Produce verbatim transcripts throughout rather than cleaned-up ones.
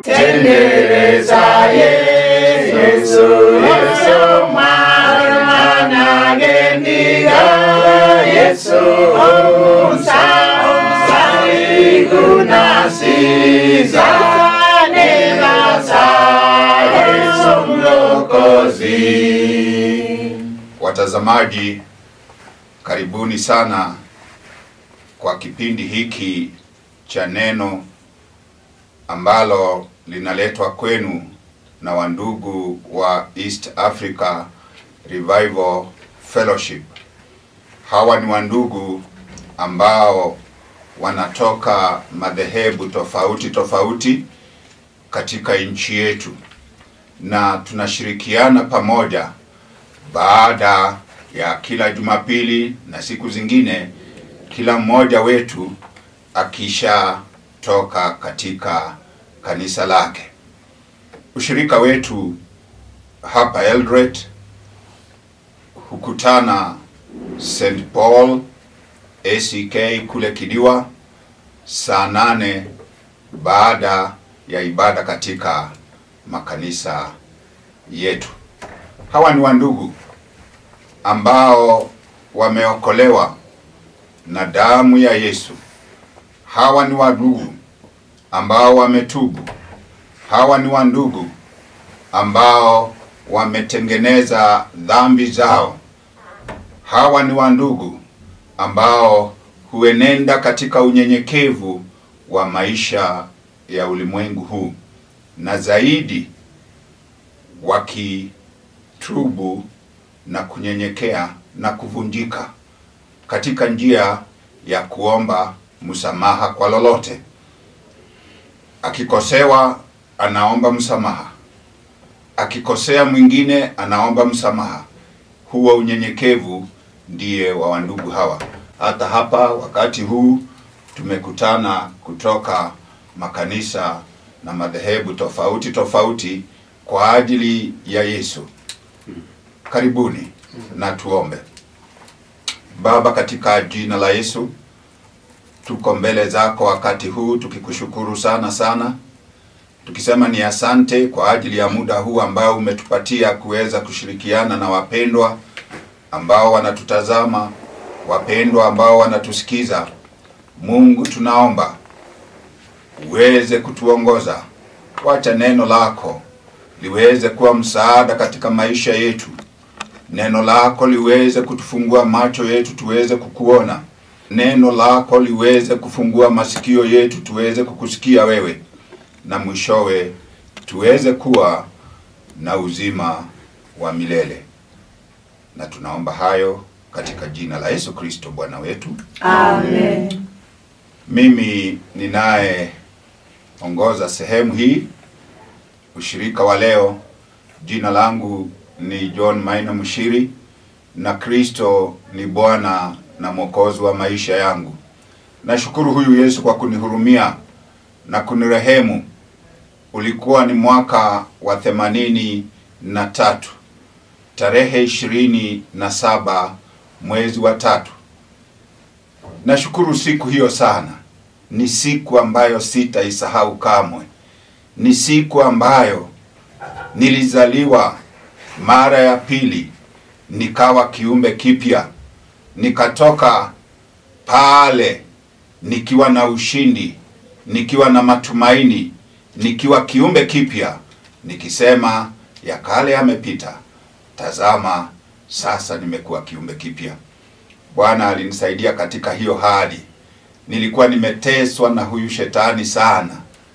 tendereza Yesu Yesu mwana gendiga Yesu omsa omsa kunasiza nebasa Yesu mlokozi. Watazamaji, karibuni sana kwa kipindi hiki cha neno ambalo linaletwa kwenu na wandugu wa East Africa Revival Fellowship. Hawa ni wandugu ambao wanatoka madhehebu tofauti tofauti katika nchi yetu, na tunashirikiana pamoja baada ya kila Jumapili na siku zingine, kila mmoja wetu akisha toka katika kanisa lake. Ushirika wetu hapa Eldoret hukutana Saint Paul A C K kule Kidiwa saa nane baada ya ibada katika makanisa yetu. Hawa ni wandugu ambao wameokolewa na damu ya Yesu. Hawa ni wandugu ambao wametubu. Hawa ni wandugu ambao wametengeneza dhambi zao. Hawa ni wandugu ambao huenenda katika unyenyekevu wa maisha ya ulimwengu huu, na zaidi wakitubu na kunyenyekea na kuvunjika katika njia ya kuomba msamaha kwa lolote. Akikosewa anaomba msamaha, akikosea mwingine anaomba msamaha. Huwa unyenyekevu ndiye wa wandugu hawa. Hata hapa wakati huu tumekutana kutoka makanisa na madhehebu tofauti tofauti kwa ajili ya Yesu. Karibuni na tuombe. Baba, katika jina la Yesu, tuko mbele zako wakati huu tukikushukuru sana sana, tukisema ni asante kwa ajili ya muda huu ambao umetupatia kuweza kushirikiana na wapendwa ambao wanatutazama, wapendwa ambao wanatusikiza. Mungu, tunaomba uweze kutuongoza. Wacha neno lako liweze kuwa msaada katika maisha yetu. Neno lako liweze kutufungua macho yetu tuweze kukuona. Neno lako liweze kufungua masikio yetu tuweze kukusikia wewe, na mwishowe tuweze kuwa na uzima wa milele. Na tunaomba hayo katika jina la Yesu Kristo Bwana wetu. Amen. Mimi ninaye ongoza sehemu hii, ushirika wa leo. Jina langu ni John Maina Mushiri, na Kristo ni Bwana na Mwokozi wa maisha yangu. Nashukuru huyu Yesu kwa kunihurumia na kunirehemu. Ulikuwa ni mwaka wa themanini na tatu, tarehe ishirini na saba mwezi wa tatu. Nashukuru siku hiyo sana. Ni siku ambayo sitaisahau kamwe. Ni siku ambayo nilizaliwa mara ya pili, nikawa kiumbe kipya. Nikatoka pale nikiwa na ushindi, nikiwa na matumaini, nikiwa kiumbe kipya, nikisema ya kale yamepita, tazama sasa nimekuwa kiumbe kipya. Bwana alinisaidia katika hiyo hali. Nilikuwa nimeteswa na huyu shetani sana.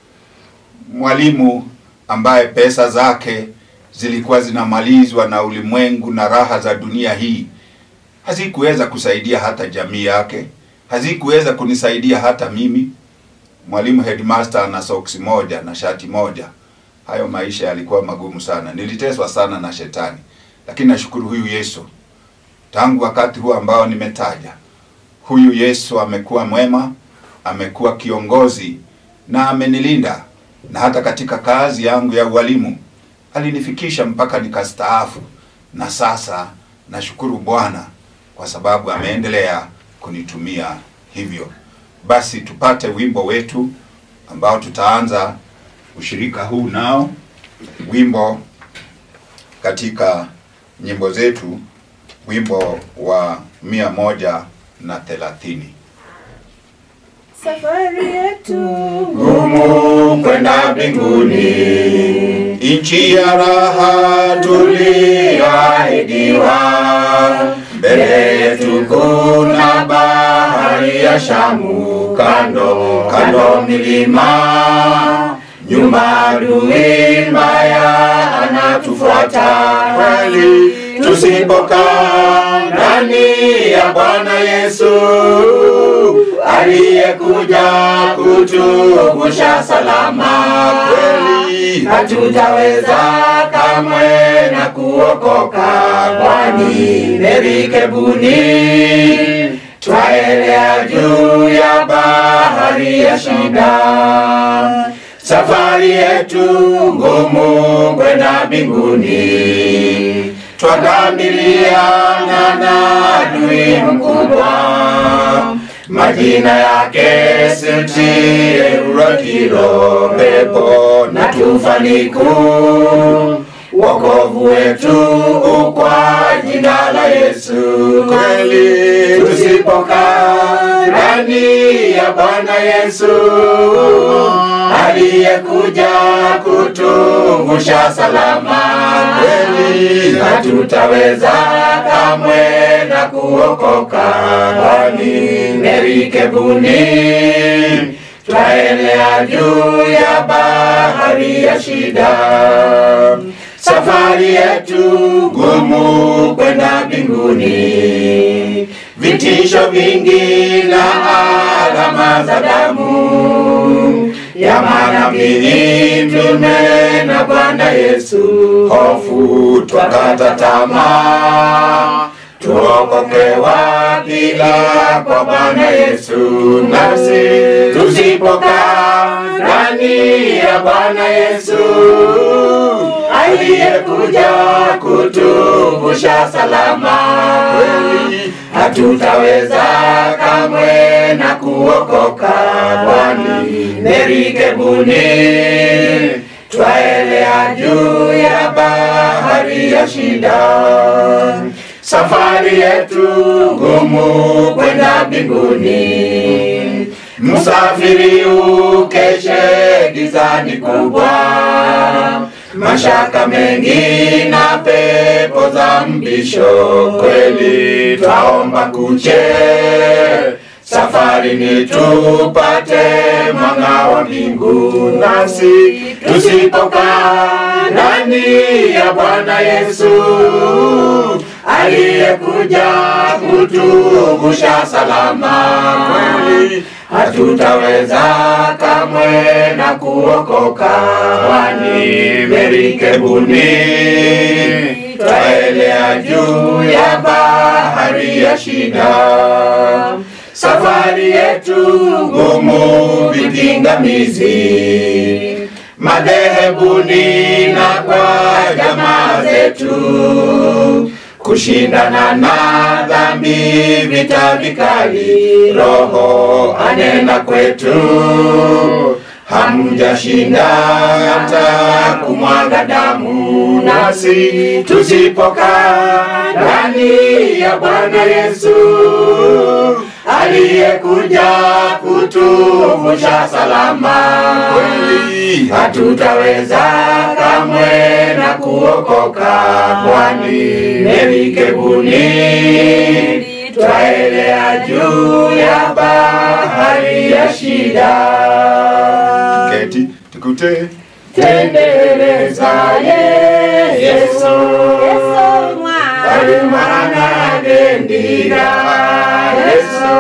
Mwalimu ambaye pesa zake zilikuwa zinamalizwa na ulimwengu na raha za dunia hii, hazikuweza kusaidia hata jamii yake, hazikuweza kunisaidia hata mimi. Mwalimu headmaster na socks moja na shati moja. Hayo maisha yalikuwa magumu sana. Niliteswa sana na shetani. Lakini nashukuru huyu Yesu. Tangu wakati huu ambao nimetaja, huyu Yesu amekuwa mwema, amekuwa kiongozi na amenilinda. Na hata katika kazi yangu ya ualimu alinifikisha mpaka nikastaafu. Na sasa nashukuru Bwana kwa sababu ameendelea kunitumia hivyo. Basi tupate wimbo wetu ambao tutaanza ushirika huu nao wimbo katika nyimbo zetu, wimbo wa mia moja na thelathini. Safari yetu ngumu kwenda mbinguni, nchi ya raha tuliyoahidiwa. Mbele yetu kuna bahari ya Shamu, kando kando milima, nyuma adui mbaya anatufuata. Kweli tusipokaa ndani ya Bwana Yesu aliyekuja kutuvusha salama, kweli hatutaweza kamwe na kuokoka. Kwani merikebuni twaelea juu ya bahari ya shida. Safari yetu ngumu kwenda mbinguni, twakabiliana na adui mkubwa. Majina yake Silti, Eurakilo, pepo na tufaniku. Wokovu wetu kwa jina la Yesu. Kweli tusipokaa ndani ya Bwana Yesu aliyekuja kutuvusha salama, kweli hatutaweza kamwe na kuokoka. Kwani merikebuni twaelea juu ya bahari ya shida. Safari yetu ngumu kwenda mbinguni, vitisho vingi na alama za damu ya manabii mtume na Bwana Yesu. Hofu twakata tamaa, tuokoke wapi kwa Bwana Yesu? Nasi tusipokaa ndani ya Bwana Yesu aliyekuja kutuvusha salama, kweli hatutaweza kamwe na kuokoka. Kwani merikebuni twaelea juu ya bahari ya shida. Safari yetu ngumu kwenda mbinguni, msafiri ukeshe gizani kubwa. Mashaka mengi na pepo za mbisho, kweli twaomba kuche safari ni tupate mwanga wa mbingu. Nasi tusipokaa ndani ya Bwana Yesu aliyekuja kutuvusha salama, kweli hatutaweza kamwe na kuokoka. Kwani merikebuni twaelea juu ya bahari ya shida. Safari yetu ngumu vipingamizi, madhehebuni na kwa jamaa zetu, kushindana na dhambi vita vikali. Roho anena kwetu, hamjashinda hata kumwaga damu. Nasi tusipokaa ndani ya Bwana Yesu aliyekuja kutuvusha salama, kweli hatutaweza kamwe na kuokoka. Kwani merikebuni twaelea juu ya bahari ya shida. Keti tukute tendereza Yesu Yesu mwana gendira Yesu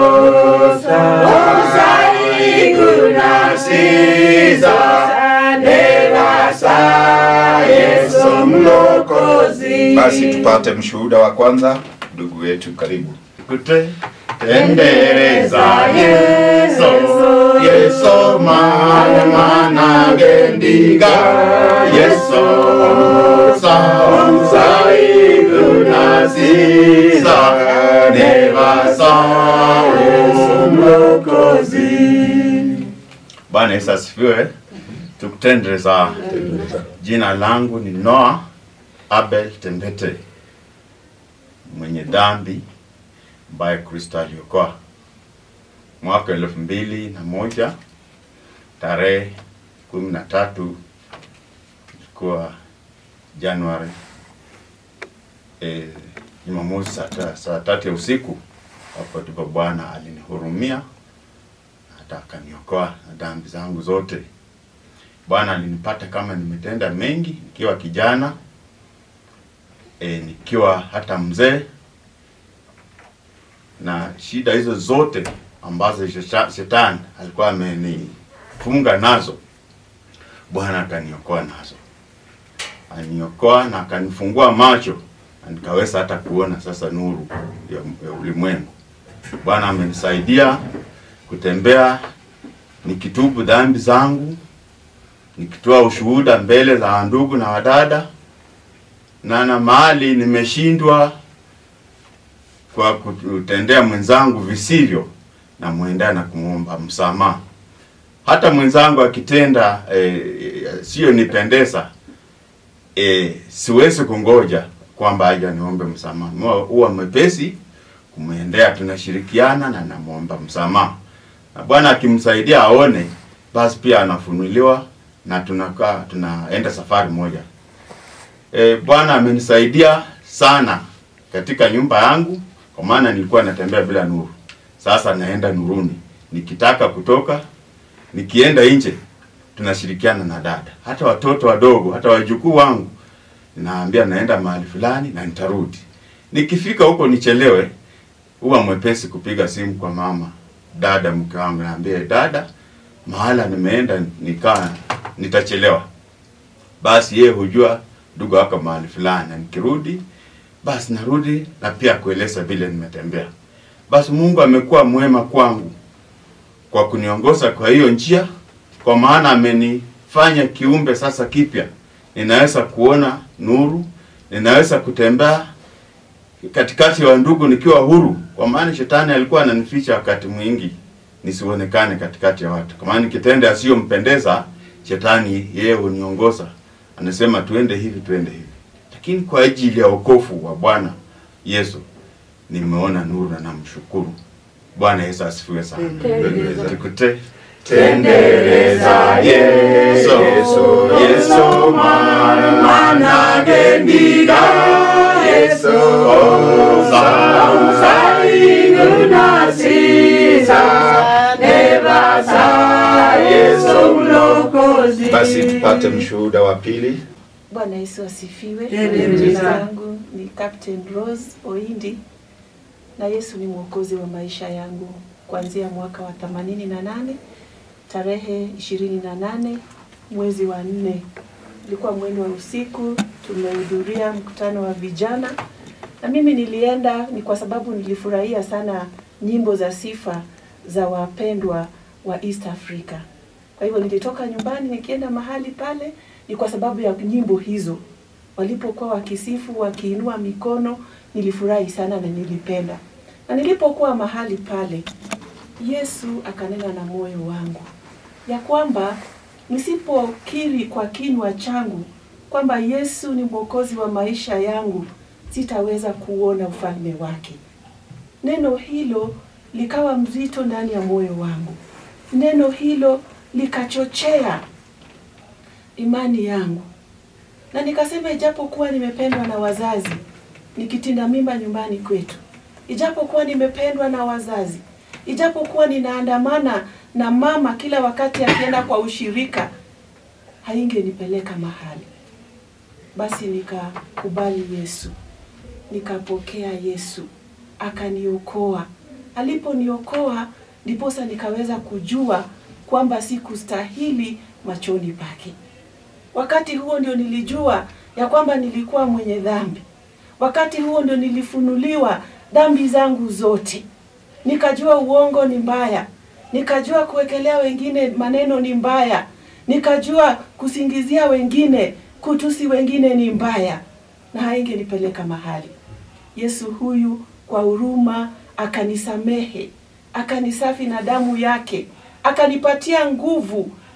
osai kunasiza nevasa Yesu mlokozi. Basi tupate mshuhuda wa kwanza. Ndugu wetu, karibu. Kute tendereza Yesu Yesu mana mana gendiga Yesu sausai kunasiza nevasa Yesu mlokozi. Bwana Yesu asifiwe. Tukutendereza. Jina langu ni Noah Abel Tembete, mwenye dhambi ambaye Kristo aliokoa. Mwaka elfu mbili na moja tarehe kumi na tatu kwa Januari eh Jumamosi saa saa tatu ya usiku, hapo ndipo Bwana alinihurumia hata akaniokoa na dhambi zangu zote. Bwana alinipata kama nimetenda mengi nikiwa kijana, e, nikiwa hata mzee, na shida hizo zote ambazo shetani alikuwa amenifunga nazo, Bwana akaniokoa nazo. Aliniokoa na akanifungua macho, na nikaweza hata kuona sasa nuru ya, ya ulimwengu. Bwana amenisaidia kutembea nikitubu dhambi zangu, nikitoa ushuhuda mbele za ndugu na wadada, na na mahali nimeshindwa kwa kutendea mwenzangu visivyo, na muendea na kumuomba msamaha. Hata mwenzangu akitenda e, sio nipendeza, e, siwezi kungoja kwamba aje niombe msamaha. Huwa mwepesi kumuendea, tunashirikiana na namuomba msamaha. Na Bwana akimsaidia aone, basi pia anafunuliwa na tunakaa tunaenda safari moja. E, Bwana amenisaidia sana katika nyumba yangu, kwa maana nilikuwa natembea bila nuru. Sasa naenda nuruni. Nikitaka kutoka, nikienda nje, tunashirikiana na dada. Hata watoto wadogo, hata wajukuu wangu, naambia naenda mahali fulani na nitarudi. Nikifika huko nichelewe, huwa mwepesi kupiga simu kwa mama, dada mke wangu, naambia dada, mahala nimeenda nikaa nitachelewa. Basi yeye hujua ndugu wako mahali fulani, na nikirudi basi narudi na pia kueleza vile nimetembea. Basi Mungu amekuwa mwema kwangu kwa kuniongoza kwa hiyo njia, kwa maana amenifanya kiumbe sasa kipya. Ninaweza kuona nuru, ninaweza kutembea katikati ya ndugu nikiwa huru, kwa maana shetani alikuwa ananificha wakati mwingi nisionekane katikati ya watu. Kwa maana nikitenda asiyompendeza, shetani yeye huniongoza, anasema tuende hivi tuende hivi. Lakini kwa ajili ya wokovu wa Bwana Yesu nimeona nuru na namshukuru. Bwana Yesu asifiwe sana. Tukute tendereza Yesu, Yesu mana gendiga Yesu, usai gunasiza nevasa Yesu mlokozi. Basi tupate mshuhuda wa pili. Bwana Yesu asifiwe. Jina langu ni Captain Rose Oindi, na Yesu ni mwokozi wa maisha yangu kuanzia mwaka wa themanini na nane tarehe ishirini na nane mwezi wa nne. Ilikuwa mwendo wa usiku, tumehudhuria mkutano wa vijana, na mimi nilienda ni kwa sababu nilifurahia sana nyimbo za sifa za wapendwa wa East Africa. Kwa hivyo nilitoka nyumbani nikienda mahali pale ni kwa sababu ya nyimbo hizo. Walipokuwa wakisifu, wakiinua mikono, nilifurahi sana na nilipenda. Na nilipokuwa mahali pale, Yesu akanena na moyo wangu ya kwamba nisipokiri kwa kinywa changu kwamba Yesu ni mwokozi wa maisha yangu, sitaweza kuona ufalme wake. Neno hilo likawa mzito ndani ya moyo wangu. Neno hilo likachochea imani yangu. Na nikasema ijapokuwa nimependwa na wazazi, nikitinda mimba nyumbani kwetu, ijapokuwa nimependwa na wazazi, ijapokuwa ninaandamana na mama kila wakati akienda kwa ushirika, haingenipeleka mahali. Basi nikakubali Yesu, nikapokea Yesu, akaniokoa. Aliponiokoa ndiposa nikaweza kujua kwamba sikustahili machoni pake. Wakati huo ndio nilijua ya kwamba nilikuwa mwenye dhambi. Wakati huo ndio nilifunuliwa dhambi zangu zote. Nikajua uongo ni mbaya. Nikajua kuwekelea wengine maneno ni mbaya. Nikajua kusingizia wengine, kutusi wengine ni mbaya. Na haingenipeleka mahali. Yesu huyu kwa huruma akanisamehe, akanisafi na damu yake, akanipatia nguvu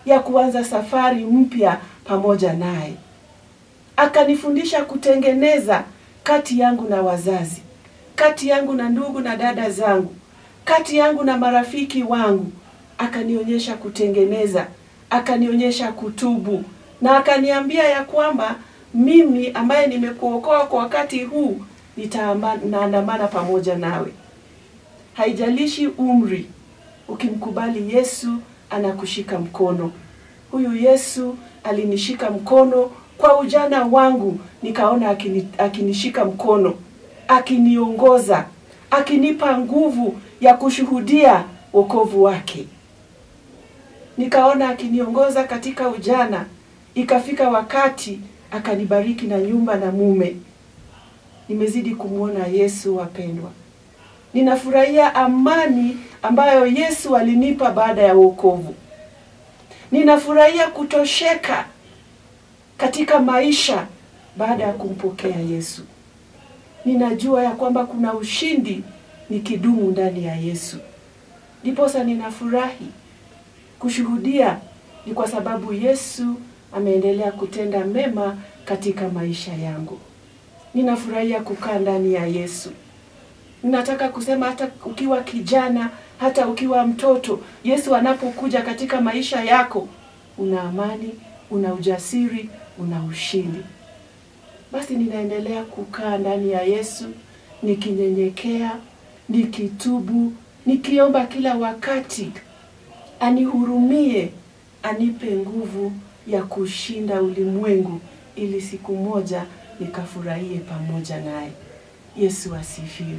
ya kuanza safari mpya pamoja naye. Akanifundisha kutengeneza kati yangu na wazazi, kati yangu na ndugu na dada zangu, kati yangu na marafiki wangu. Akanionyesha kutengeneza, akanionyesha kutubu, na akaniambia ya kwamba mimi ambaye nimekuokoa kwa wakati huu nitaandamana pamoja nawe. Haijalishi umri, ukimkubali Yesu anakushika mkono. Huyu Yesu alinishika mkono kwa ujana wangu, nikaona akini, akinishika mkono, akiniongoza, akinipa nguvu ya kushuhudia wokovu wake. Nikaona akiniongoza katika ujana, ikafika wakati akanibariki na nyumba na mume. Nimezidi kumuona Yesu, wapendwa. Ninafurahia amani ambayo Yesu alinipa baada ya wokovu. Ninafurahia kutosheka katika maisha baada ya kumpokea Yesu. Ninajua ya kwamba kuna ushindi nikidumu ndani ya Yesu. Ndiposa ninafurahi kushuhudia, ni kwa sababu Yesu ameendelea kutenda mema katika maisha yangu. Ninafurahia kukaa ndani ya Yesu. Ninataka kusema hata ukiwa kijana, hata ukiwa mtoto, Yesu anapokuja katika maisha yako, una amani, una ujasiri, una ushindi. Basi ninaendelea kukaa ndani ya Yesu, nikinyenyekea, nikitubu, nikiomba kila wakati anihurumie, anipe nguvu ya kushinda ulimwengu, ili siku moja nikafurahie pamoja naye. Yesu asifiwe.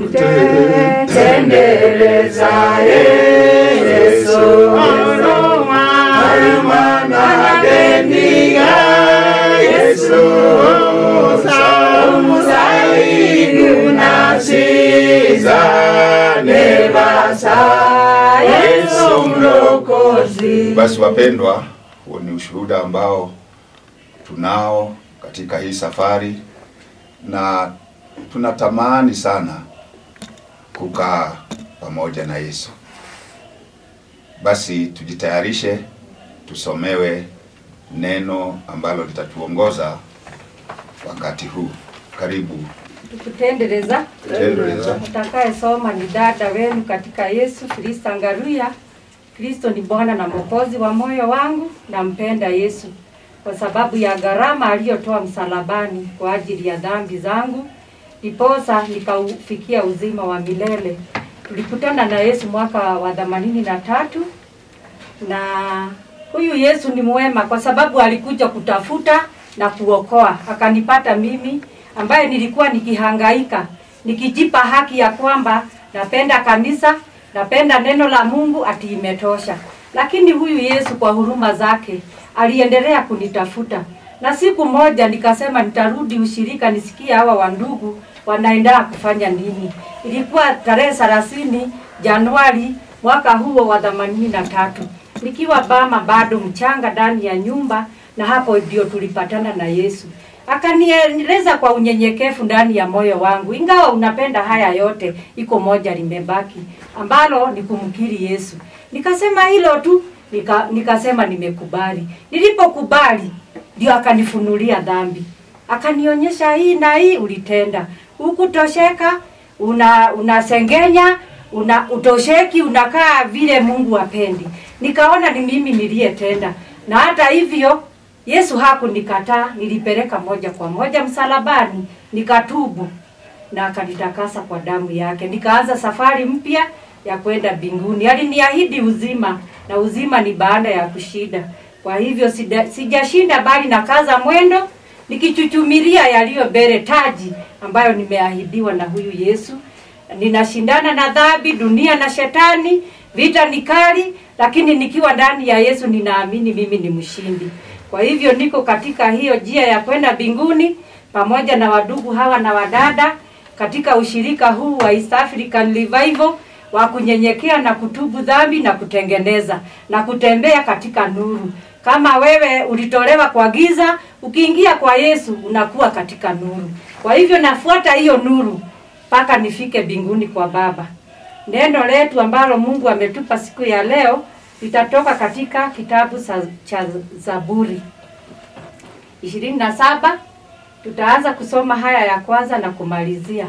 Tutendeleza Yesu Maana deniga Yesu Musaidu nasiza Nebasa Yesu mlokozi. Basi wapendwa, huo ni ushuhuda ambao tunao katika hii safari, na tunatamani sana kukaa pamoja na Yesu. Basi tujitayarishe, tusomewe neno ambalo litatuongoza wakati huu. Karibu. Tukutendeleza. Tukutendeleza. Utakaye soma ni dada wenu katika Yesu, Kristo Ngaruya. Kristo ni Bwana na Mwokozi wa moyo wangu, nampenda Yesu kwa sababu ya gharama aliyotoa msalabani kwa ajili ya dhambi zangu, ndiposa nikaufikia uzima wa milele. Tulikutana na Yesu mwaka wa themanini na tatu, na huyu Yesu ni mwema kwa sababu alikuja kutafuta na kuokoa. Akanipata mimi ambaye nilikuwa nikihangaika, nikijipa haki ya kwamba napenda kanisa, napenda neno la Mungu, ati imetosha. Lakini huyu Yesu kwa huruma zake aliendelea kunitafuta. Na siku moja nikasema nitarudi ushirika nisikie hawa wandugu wanaenda kufanya nini. Ilikuwa tarehe thelathini Januari mwaka huo wa themanini na tatu. Nikiwa bama bado mchanga ndani ya nyumba, na hapo ndio tulipatana na Yesu. Akanieleza kwa unyenyekevu ndani ya moyo wangu, ingawa unapenda haya yote, iko moja limebaki ambalo ni kumkiri Yesu. Nikasema hilo tu, nika, nikasema nimekubali. Nilipokubali ndio akanifunulia dhambi. Akanionyesha hii na hii ulitenda. Hukutosheka, una unasengenya, una utosheki, unakaa vile Mungu hapendi. Nikaona ni mimi niliyetenda. Na hata hivyo Yesu hakunikataa, nilipeleka moja kwa moja msalabani, nikatubu na akanitakasa kwa damu yake. Nikaanza safari mpya ya kwenda mbinguni. Aliniahidi uzima, na uzima ni baada ya kushida. Kwa hivyo sijashinda bali na kaza mwendo, nikichuchumilia yaliyo mbele, taji ambayo nimeahidiwa na huyu Yesu. Ninashindana na dhambi, dunia na shetani, vita ni kali, lakini nikiwa ndani ya Yesu ninaamini mimi ni mshindi. Kwa hivyo niko katika hiyo njia ya kwenda mbinguni pamoja na wadugu hawa na wadada katika ushirika huu wa East African Revival wa kunyenyekea na kutubu dhambi na kutengeneza na kutembea katika nuru. Kama wewe ulitolewa kwa giza, ukiingia kwa Yesu unakuwa katika nuru. Kwa hivyo nafuata hiyo nuru mpaka nifike mbinguni kwa Baba. Neno letu ambalo Mungu ametupa siku ya leo litatoka katika kitabu cha Zaburi ishirini na saba. Tutaanza kusoma haya ya kwanza na kumalizia.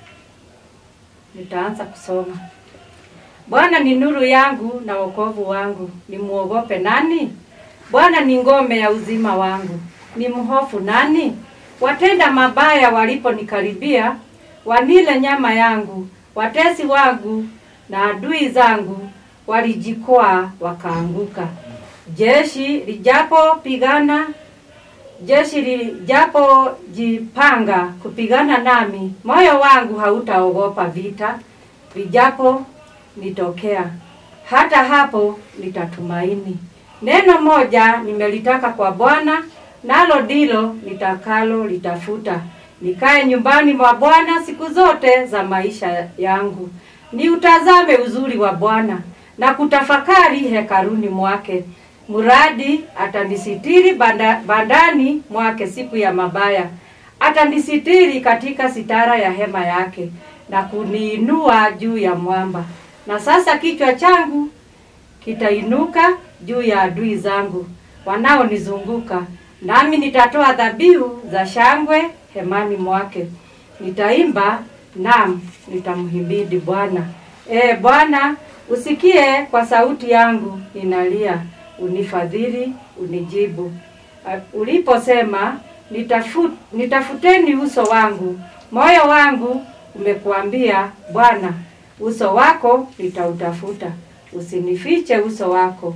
Nitaanza kusoma. Bwana ni nuru yangu na wokovu wangu, nimuogope nani? Bwana ni ngome ya uzima wangu, nimhofu nani? Watenda mabaya waliponikaribia, wanile nyama yangu, watesi wangu na adui zangu walijikwaa wakaanguka. Jeshi lijapo pigana, jeshi lijapo jipanga kupigana nami, moyo wangu hautaogopa vita, lijapo nitokea. Hata hapo nitatumaini. Neno moja nimelitaka kwa Bwana, nalo ndilo nitakalo litafuta, nikae nyumbani mwa Bwana siku zote za maisha yangu, ni utazame uzuri wa Bwana na kutafakari hekaruni mwake. Muradi atanisitiri banda, bandani mwake siku ya mabaya, atanisitiri katika sitara ya hema yake na kuniinua juu ya mwamba. Na sasa kichwa changu kitainuka juu ya adui zangu wanaonizunguka, nami nitatoa dhabihu za shangwe hemani mwake. Nitaimba, naam, nitamhimidi Bwana. E Bwana, usikie kwa sauti yangu ninalia, unifadhili, unijibu. Uliposema nitafut, nitafuteni uso wangu, moyo wangu umekuambia Bwana, uso wako nitautafuta. Usinifiche uso wako,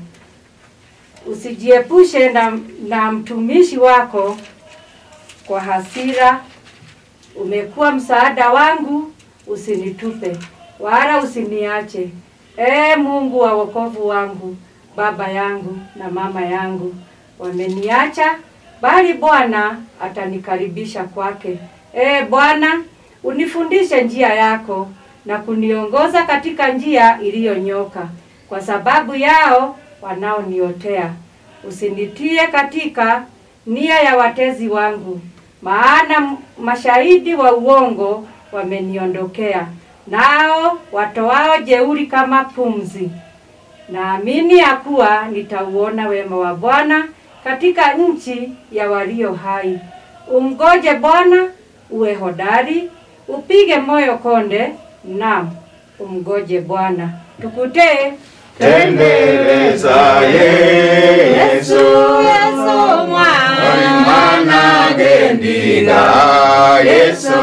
usijiepushe na, na mtumishi wako kwa hasira. Umekuwa msaada wangu, usinitupe wala usiniache. E Mungu wa wokovu wangu, baba yangu na mama yangu wameniacha, bali Bwana atanikaribisha kwake. E Bwana, unifundishe njia yako na kuniongoza katika njia iliyonyoka kwa sababu yao wanaoniotea. Usinitie katika nia ya watezi wangu, maana mashahidi wa uongo wameniondokea, nao watoao jeuri kama pumzi. Naamini ya kuwa nitauona wema wa Bwana katika nchi ya walio hai. Umgoje Bwana, uwe hodari, upige moyo konde, naam, umgoje Bwana. Tukutee tendereza Yesu, Yesu mwana gendiga Yesu,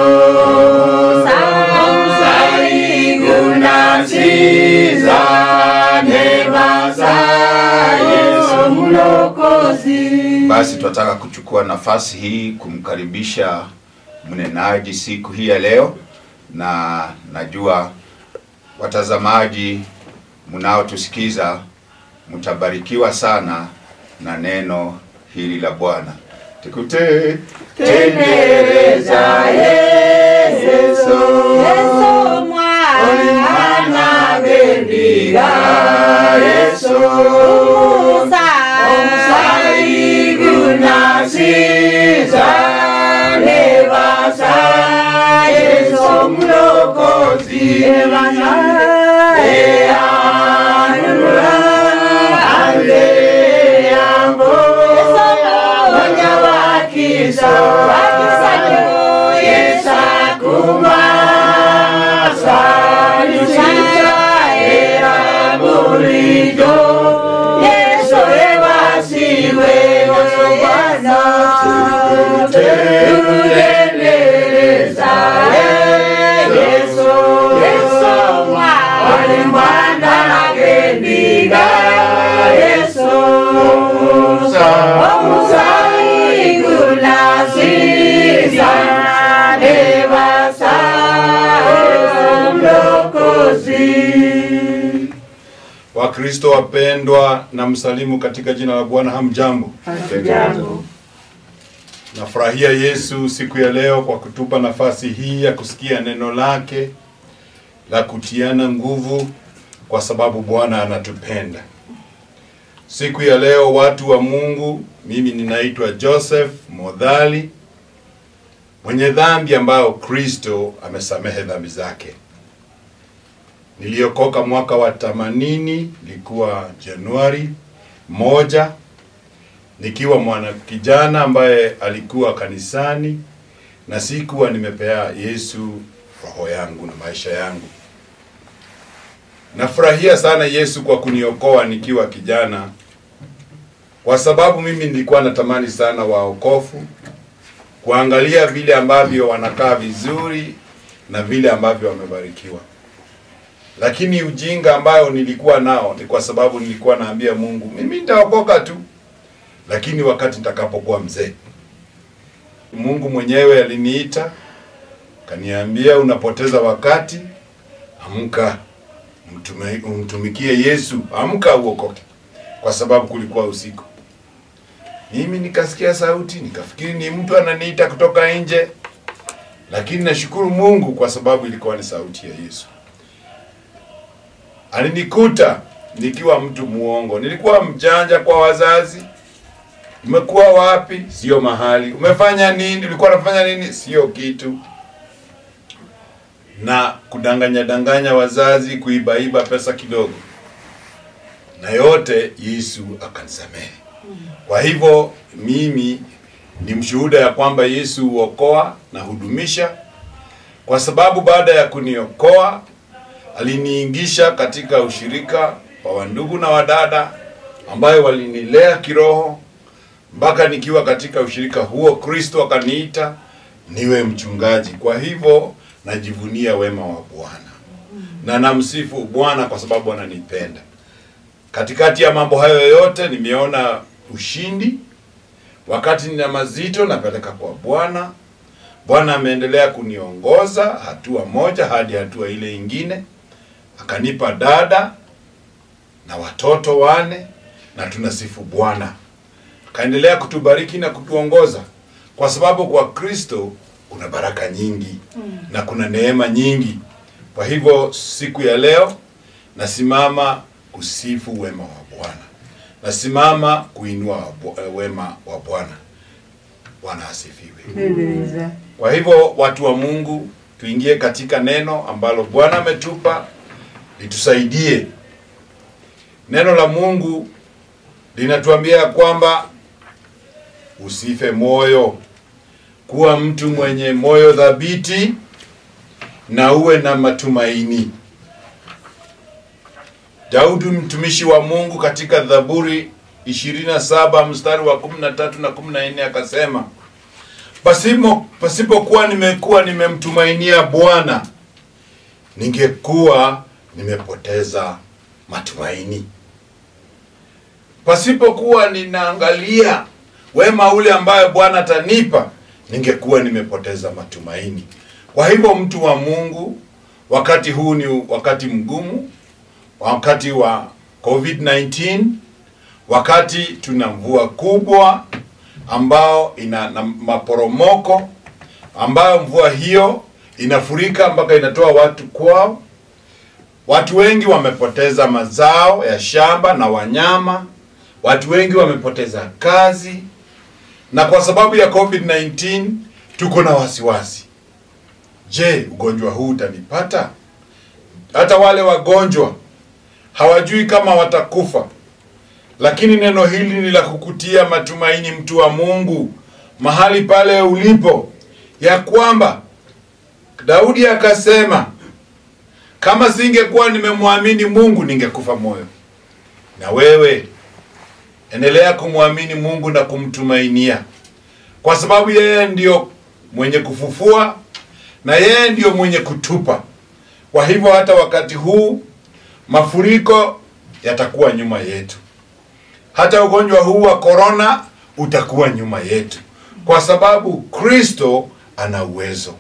samsai gunasiza nebasa Yesu mlokozi. Basi tunataka kuchukua nafasi hii kumkaribisha mnenaji siku hii ya leo, na najua watazamaji mnaotusikiza mtabarikiwa sana na neno hili la Bwana. Tukutee tendereza Yesu, Yesu mwana gendiga Yesu, omsai gunasiza nebasa Yesu mlokozi. Wakristo wapendwa na msalimu katika jina la Bwana. Hamjambo? Hamjambo. Nafurahia Yesu siku ya leo kwa kutupa nafasi hii ya kusikia neno lake la kutiana nguvu, kwa sababu Bwana anatupenda. Siku ya leo watu wa Mungu, mimi ninaitwa Joseph Modhali, mwenye dhambi ambao Kristo amesamehe dhambi zake. Niliokoka mwaka wa themanini, ilikuwa Januari moja, nikiwa mwana kijana ambaye alikuwa kanisani na sikuwa nimepea Yesu roho yangu na maisha yangu. Nafurahia sana Yesu kwa kuniokoa nikiwa kijana, kwa sababu mimi nilikuwa natamani sana waokofu, kuangalia vile ambavyo wanakaa vizuri na vile ambavyo wamebarikiwa. Lakini ujinga ambayo nilikuwa nao ni kwa sababu nilikuwa naambia Mungu, mimi nitaokoka tu, lakini wakati nitakapokuwa mzee. Mungu mwenyewe aliniita, kaniambia, unapoteza wakati, amka umtumikie Yesu, amka uokoke, kwa sababu kulikuwa usiku. Mimi nikasikia sauti, nikafikiri ni mtu ananiita kutoka nje, lakini nashukuru Mungu kwa sababu ilikuwa ni sauti ya Yesu. Alinikuta nikiwa mtu muongo, nilikuwa mjanja kwa wazazi. Umekuwa wapi? Sio mahali. Umefanya nini? Ulikuwa unafanya nini? Sio kitu. Na kudanganya danganya wazazi, kuibaiba pesa kidogo. Na yote Yesu akanisamehe. Kwa hivyo mimi ni mshuhuda ya kwamba Yesu huokoa na hudumisha, kwa sababu baada ya kuniokoa aliniingisha katika ushirika wa wandugu na wadada ambayo walinilea kiroho mpaka nikiwa katika ushirika huo Kristo akaniita niwe mchungaji. Kwa hivyo najivunia wema wa Bwana na namsifu Bwana kwa sababu ananipenda. Katikati ya mambo hayo yote nimeona ushindi. Wakati nina mazito napeleka kwa Bwana. Bwana ameendelea kuniongoza hatua moja hadi hatua ile ingine. Akanipa dada na watoto wane na tunasifu Bwana. Akaendelea kutubariki na kutuongoza, kwa sababu kwa Kristo kuna baraka nyingi mm. na kuna neema nyingi. Kwa hivyo siku ya leo nasimama kusifu wema wa Bwana. Nasimama kuinua wema wa Bwana. Bwana asifiwe. Mm. Kwa hivyo watu wa Mungu, tuingie katika neno ambalo Bwana ametupa litusaidie. Neno la Mungu linatuambia kwamba usife moyo, kuwa mtu mwenye moyo thabiti na uwe na matumaini. Daudi mtumishi wa Mungu katika Zaburi ishirini na saba mstari wa kumi na tatu na kumi na nne akasema, pasipo pasipokuwa nimekuwa nimemtumainia Bwana, ningekuwa nimepoteza matumaini. Pasipokuwa ninaangalia wema ule ambayo Bwana atanipa, ningekuwa nimepoteza matumaini. Kwa hivyo mtu wa Mungu, wakati huu ni wakati mgumu, wakati wa COVID nineteen, wakati tuna mvua kubwa ambao ina na maporomoko, ambayo mvua hiyo inafurika mpaka inatoa watu kwao. Watu wengi wamepoteza mazao ya shamba na wanyama. Watu wengi wamepoteza kazi. Na kwa sababu ya COVID nineteen tuko na wasiwasi. Je, ugonjwa huu utanipata? Hata wale wagonjwa hawajui kama watakufa. Lakini neno hili ni la kukutia matumaini, mtu wa Mungu, mahali pale ulipo, ya kwamba Daudi akasema, kama singekuwa nimemwamini Mungu ningekufa moyo. Na wewe endelea kumwamini Mungu na kumtumainia, kwa sababu yeye ndio mwenye kufufua na yeye ndio mwenye kutupa. Kwa hivyo hata wakati huu mafuriko yatakuwa nyuma yetu. Hata ugonjwa huu wa corona utakuwa nyuma yetu, kwa sababu Kristo ana uwezo.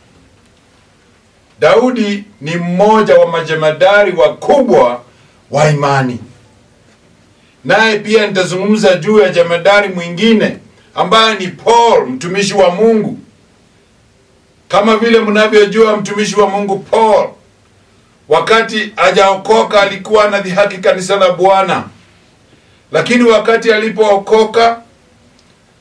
Daudi ni mmoja wa majemadari wakubwa wa imani. Naye pia nitazungumza juu ya jemadari mwingine ambaye ni Paul, mtumishi wa Mungu. Kama vile mnavyojua mtumishi wa Mungu Paul, wakati hajaokoka alikuwa anadhihaki kanisa la Bwana. Lakini wakati alipookoka,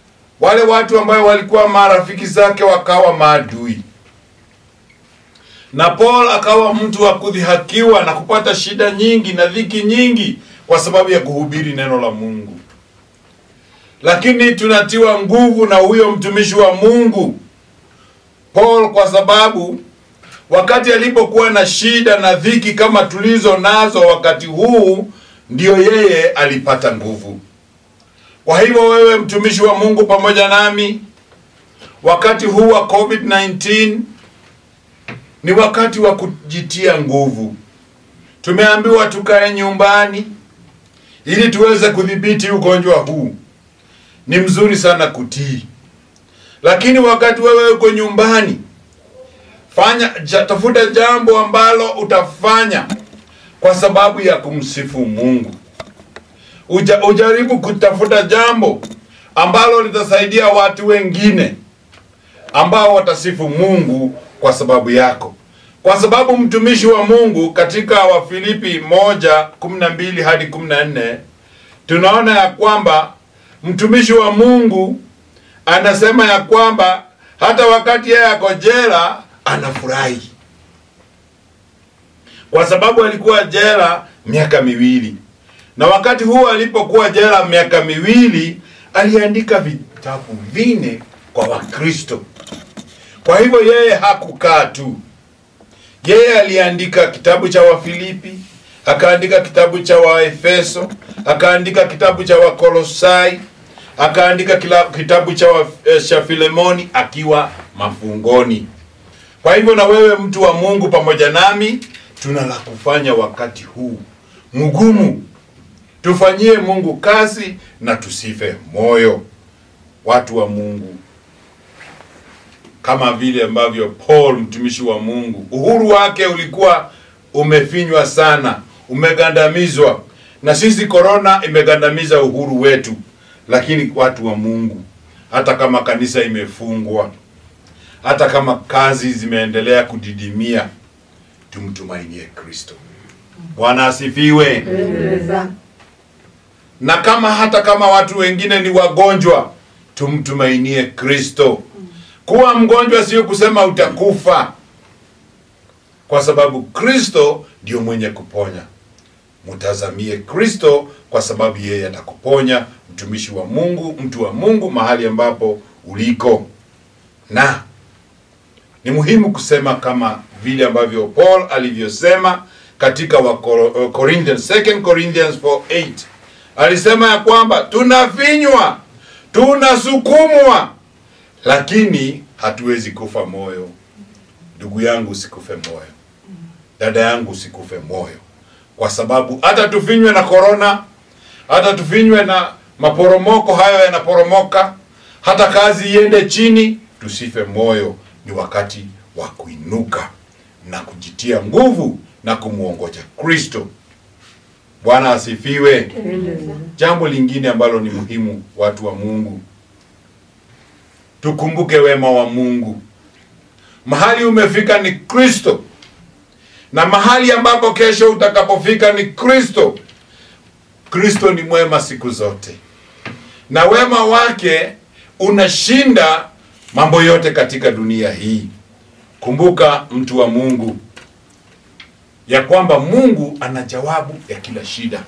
wale watu ambao walikuwa marafiki zake wakawa maadui. na Paul akawa mtu wa kudhihakiwa na kupata shida nyingi na dhiki nyingi kwa sababu ya kuhubiri neno la Mungu. Lakini tunatiwa nguvu na huyo mtumishi wa Mungu Paul, kwa sababu wakati alipokuwa na shida na dhiki kama tulizo nazo wakati huu, ndio yeye alipata nguvu. Kwa hivyo wewe mtumishi wa Mungu pamoja nami, wakati huu wa COVID nineteen ni wakati wa kujitia nguvu. Tumeambiwa tukae nyumbani ili tuweze kudhibiti ugonjwa huu. Ni mzuri sana kutii. Lakini wakati wewe uko nyumbani, fanya tafuta jambo ambalo utafanya kwa sababu ya kumsifu Mungu. Uja, ujaribu kutafuta jambo ambalo litasaidia watu wengine ambao watasifu Mungu kwa sababu yako. Kwa sababu mtumishi wa Mungu katika Wafilipi moja kumi na mbili hadi kumi na nne tunaona ya kwamba mtumishi wa Mungu anasema ya kwamba hata wakati yeye ako jela anafurahi. Kwa sababu alikuwa jela miaka miwili. Na wakati huo alipokuwa jela miaka miwili, aliandika vitabu vine kwa Wakristo. Kwa hivyo yeye hakukaa tu. Yeye aliandika kitabu cha Wafilipi, akaandika kitabu cha Waefeso, akaandika kitabu cha Wakolosai, akaandika kitabu cha cha Filemoni akiwa mafungoni. Kwa hivyo na wewe mtu wa Mungu pamoja nami, tuna la kufanya wakati huu mgumu. Tufanyie Mungu kazi na tusife moyo, watu wa Mungu. Kama vile ambavyo Paul mtumishi wa Mungu, uhuru wake ulikuwa umefinywa sana, umegandamizwa. Na sisi corona imegandamiza uhuru wetu. Lakini watu wa Mungu, hata kama kanisa imefungwa, hata kama kazi zimeendelea kudidimia, tumtumainie Kristo. Bwana asifiwe. Na kama hata kama watu wengine ni wagonjwa, tumtumainie Kristo. Kuwa mgonjwa sio kusema utakufa, kwa sababu Kristo ndio mwenye kuponya. Mtazamie Kristo kwa sababu yeye atakuponya, mtumishi wa Mungu, mtu wa Mungu mahali ambapo uliko. Na ni muhimu kusema kama vile ambavyo Paul alivyosema katika wa Corinthians, Second Corinthians four eight. Alisema ya kwamba tunafinywa, tunasukumwa, lakini hatuwezi kufa moyo. Ndugu yangu usikufe moyo. Dada yangu usikufe moyo. Kwa sababu hata tufinywe na corona, hata tufinywe na maporomoko hayo yanaporomoka, hata kazi iende chini, tusife moyo. Ni wakati wa kuinuka na kujitia nguvu na kumuongoja Kristo. Bwana asifiwe. Jambo lingine ambalo ni muhimu, watu wa Mungu, tukumbuke wema wa Mungu. Mahali umefika ni Kristo, na mahali ambapo kesho utakapofika ni Kristo. Kristo ni mwema siku zote, na wema wake unashinda mambo yote katika dunia hii. Kumbuka mtu wa Mungu ya kwamba Mungu ana jawabu ya kila shida.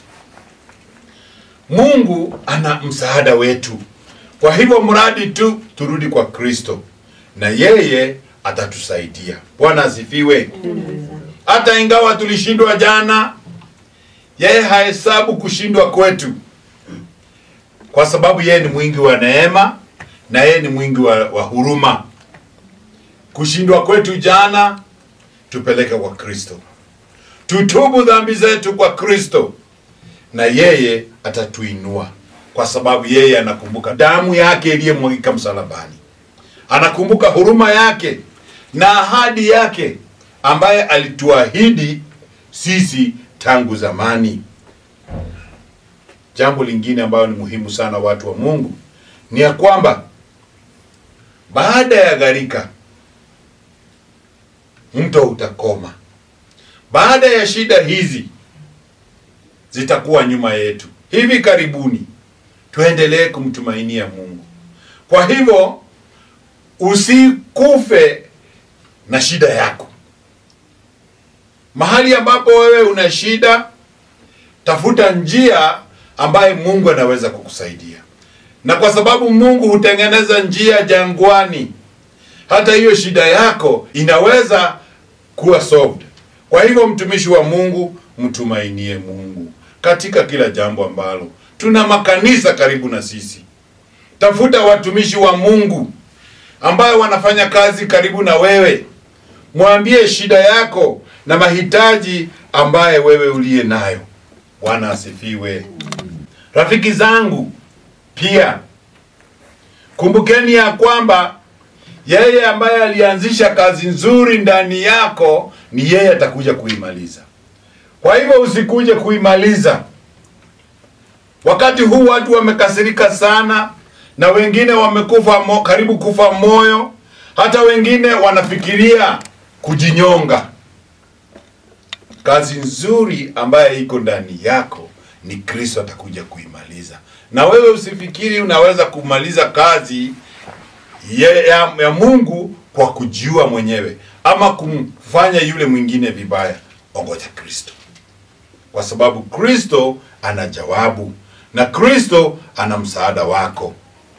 Mungu ana msaada wetu. Kwa hivyo mradi tu turudi kwa Kristo na yeye atatusaidia. Bwana asifiwe. Hata ingawa tulishindwa jana, yeye hahesabu kushindwa kwetu, kwa sababu yeye ni mwingi wa neema na yeye ni mwingi wa, wa huruma. Kushindwa kwetu jana tupeleke kwa Kristo. Tutubu dhambi zetu kwa Kristo na yeye atatuinua, kwa sababu yeye anakumbuka damu yake iliyomwagika msalabani. Anakumbuka huruma yake na ahadi yake ambaye alituahidi sisi tangu zamani. Jambo lingine ambalo ni muhimu sana, watu wa Mungu, ni ya kwamba baada ya gharika mto utakoma. Baada ya shida hizi zitakuwa nyuma yetu. Hivi karibuni tuendelee kumtumainia Mungu. Kwa hivyo usikufe na shida yako. Mahali ambapo wewe una shida, tafuta njia ambaye Mungu anaweza kukusaidia. Na kwa sababu Mungu hutengeneza njia jangwani, hata hiyo shida yako inaweza kuwa solved. Kwa hivyo mtumishi wa Mungu, mtumainie Mungu katika kila jambo ambalo. Tuna makanisa karibu na sisi. Tafuta watumishi wa Mungu ambao wanafanya kazi karibu na wewe. Mwambie shida yako na mahitaji ambaye wewe uliye nayo. Bwana asifiwe. Rafiki zangu, pia kumbukeni ya kwamba yeye ambaye alianzisha kazi nzuri ndani yako ni yeye atakuja kuimaliza. Kwa hivyo usikuje kuimaliza. Wakati huu watu wamekasirika sana, na wengine wamekufa mo, karibu kufa moyo, hata wengine wanafikiria kujinyonga. Kazi nzuri ambaye iko ndani yako ni Kristo atakuja kuimaliza. Na wewe usifikiri unaweza kumaliza kazi ya, ya, ya Mungu kwa kujiua mwenyewe ama kumfanya yule mwingine vibaya. Ongoja Kristo, kwa sababu Kristo ana jawabu na Kristo ana msaada wako.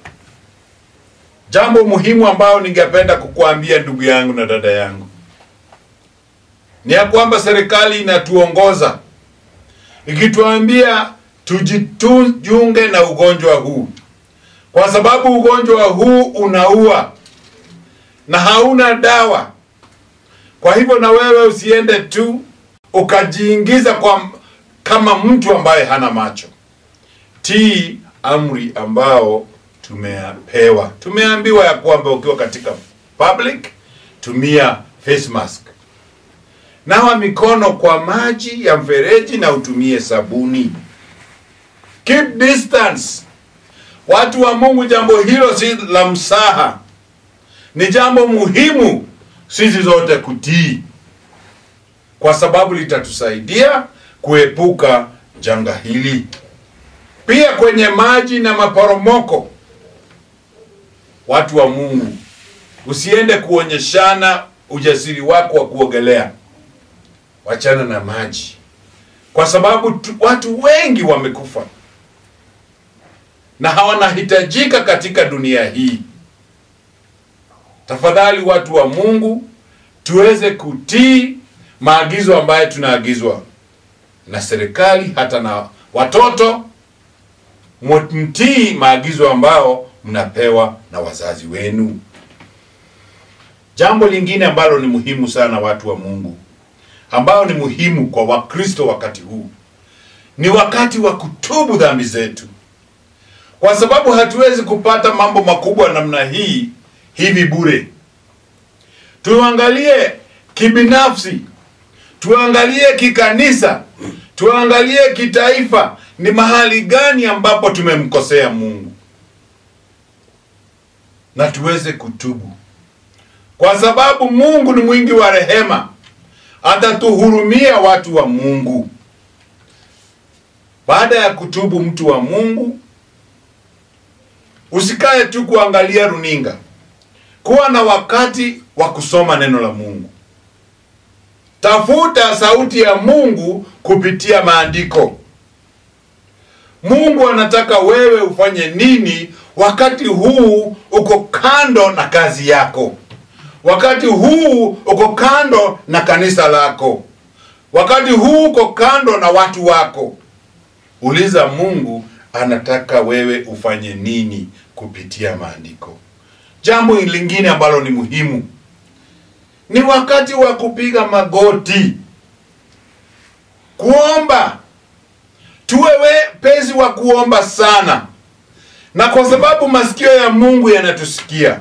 Jambo muhimu ambao ningependa kukuambia ndugu yangu na dada yangu ni ya kwamba serikali inatuongoza ikituambia tujitunge na ugonjwa huu, kwa sababu ugonjwa huu unaua na hauna dawa. Kwa hivyo na wewe usiende tu ukajiingiza kwa kama mtu ambaye hana macho. Tii amri ambao tumepewa. Tumeambiwa ya kwamba ukiwa katika public, tumia face mask. Nawa mikono kwa maji ya mfereji na utumie sabuni. Keep distance. Watu wa Mungu, jambo hilo si la msaha. Ni jambo muhimu sisi zote kutii, kwa sababu litatusaidia kuepuka janga hili. Pia kwenye maji na maporomoko, watu wa Mungu, usiende kuonyeshana ujasiri wako wa kuogelea. Wachana na maji, kwa sababu tu, watu wengi wamekufa na hawanahitajika katika dunia hii. Tafadhali watu wa Mungu, tuweze kutii maagizo ambayo tunaagizwa na serikali, hata na watoto. Mtii maagizo ambao mnapewa na wazazi wenu. Jambo lingine ambalo ni muhimu sana watu wa Mungu, ambao ni muhimu kwa Wakristo wakati huu, ni wakati wa kutubu dhambi zetu. Kwa sababu hatuwezi kupata mambo makubwa namna hii hivi bure. Tuangalie kibinafsi, tuangalie kikanisa, tuangalie kitaifa, ni mahali gani ambapo tumemkosea Mungu, na tuweze kutubu. Kwa sababu Mungu ni mwingi wa rehema, atatuhurumia watu wa Mungu. Baada ya kutubu, mtu wa Mungu, usikae tu kuangalia runinga. Kuwa na wakati wa kusoma neno la Mungu. Tafuta sauti ya Mungu kupitia maandiko. Mungu anataka wewe ufanye nini wakati huu uko kando na kazi yako? Wakati huu uko kando na kanisa lako? Wakati huu uko kando na watu wako? Uliza Mungu anataka wewe ufanye nini kupitia maandiko. Jambo lingine ambalo ni muhimu ni wakati wa kupiga magoti, kuomba. Tuwe wepesi wa kuomba sana, na kwa sababu masikio ya Mungu yanatusikia,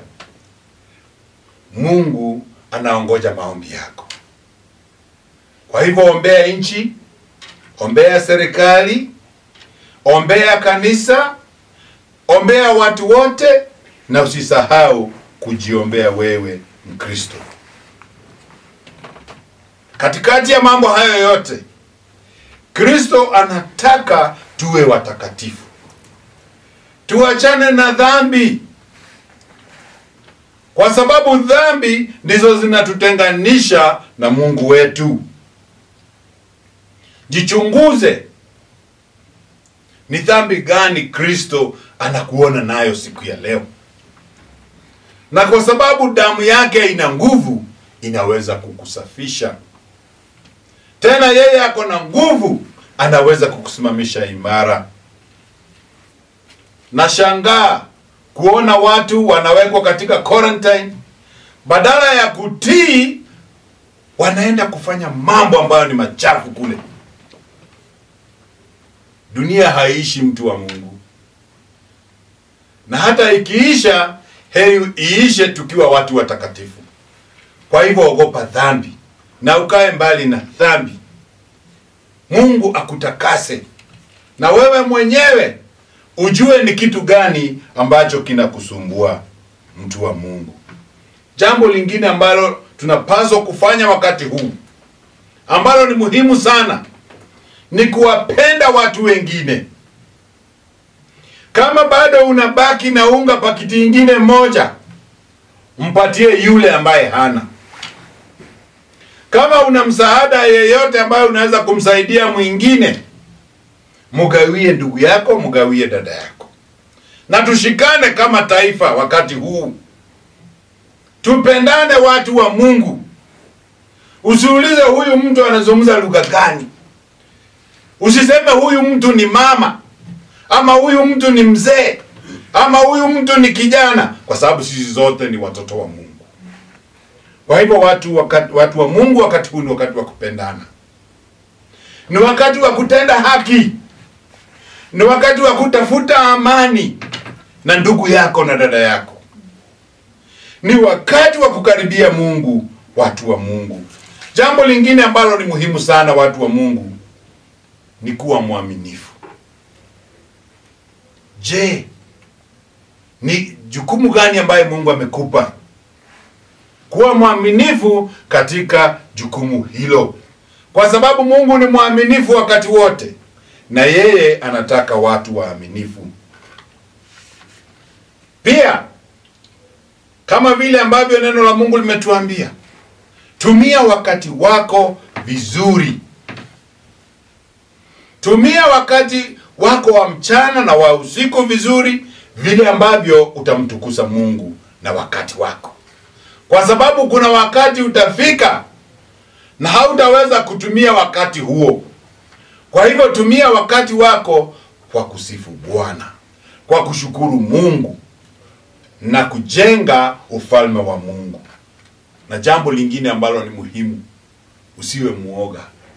Mungu anaongoja maombi yako. Kwa hivyo ombea nchi, ombea serikali, ombea kanisa, ombea watu wote, na usisahau kujiombea wewe Mkristo. Katikati ya mambo hayo yote, Kristo anataka tuwe watakatifu. Tuachane na dhambi, kwa sababu dhambi ndizo zinatutenganisha na Mungu wetu. Jichunguze, ni dhambi gani Kristo anakuona nayo siku ya leo? Na kwa sababu damu yake ina nguvu, inaweza kukusafisha. Tena yeye ako na nguvu, anaweza kukusimamisha imara. Nashangaa kuona watu wanawekwa katika quarantine, badala ya kutii wanaenda kufanya mambo ambayo ni machafu kule. Dunia haiishi mtu wa Mungu. Na hata ikiisha, heri iishe tukiwa watu watakatifu. Kwa hivyo ogopa dhambi na ukae mbali na dhambi. Mungu akutakase na wewe mwenyewe ujue ni kitu gani ambacho kinakusumbua, mtu wa Mungu. Jambo lingine ambalo tunapaswa kufanya wakati huu, ambalo ni muhimu sana, ni kuwapenda watu wengine. Kama bado unabaki na unga pakiti ingine moja, mpatie yule ambaye hana. Kama una msaada yeyote ambaye unaweza kumsaidia mwingine, mugawie ndugu yako, mugawie dada yako. Na tushikane kama taifa wakati huu. Tupendane watu wa Mungu. Usiulize huyu mtu anazungumza lugha gani. Usiseme huyu mtu ni mama, ama huyu mtu ni mzee, ama huyu mtu ni kijana, kwa sababu sisi zote ni watoto wa Mungu. Kwa hivyo watu, wakati, watu wa Mungu wakati huu ni wakati wa kupendana. Ni wakati wa kutenda haki. Ni wakati wa kutafuta amani na ndugu yako na dada yako. Ni wakati wa kukaribia Mungu, watu wa Mungu. Jambo lingine ambalo ni muhimu sana, watu wa Mungu, ni kuwa mwaminifu. Je, ni jukumu gani ambaye Mungu amekupa? Kuwa mwaminifu katika jukumu hilo. Kwa sababu Mungu ni mwaminifu wakati wote, na yeye anataka watu waaminifu. Pia, kama vile ambavyo neno la Mungu limetuambia, tumia wakati wako vizuri. Tumia wakati wako wa mchana na wa usiku vizuri, vile ambavyo utamtukuza Mungu na wakati wako. Kwa sababu kuna wakati utafika na hautaweza kutumia wakati huo. Kwa hivyo tumia wakati wako kwa kusifu Bwana, kwa kushukuru Mungu na kujenga ufalme wa Mungu. Na jambo lingine ambalo ni muhimu, usiwe muoga.